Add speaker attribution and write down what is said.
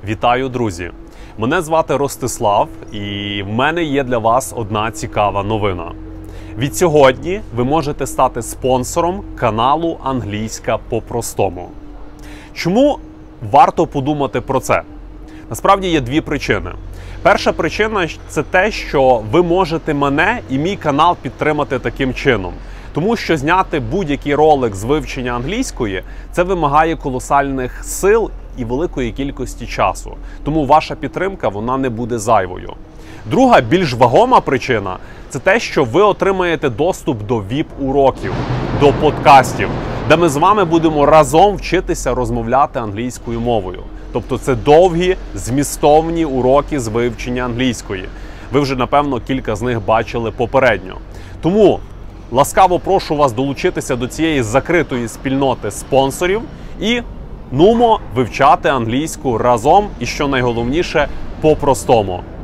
Speaker 1: Вітаю, друзі! Мене звати Ростислав, і в мене є для вас одна цікава новина. Від сьогодні ви можете стати спонсором каналу «Англійська по-простому». Чому варто подумати про це? Насправді є дві причини. Перша причина – це те, що ви можете мене і мій канал підтримати таким чином. Тому що зняти будь-який ролик з вивчення англійської – це вимагає колосальних сил і великої кількості часу. Тому ваша підтримка, вона не буде зайвою. Друга, більш вагома причина – це те, що ви отримаєте доступ до VIP-уроків, до подкастів, де ми з вами будемо разом вчитися розмовляти англійською мовою. Тобто це довгі, змістовні уроки з вивчення англійської. Ви вже, напевно, кілька з них бачили попередньо. Тому ласкаво прошу вас долучитися до цієї закритої спільноти спонсорів і нумо вивчати англійську разом і, що найголовніше, по-простому.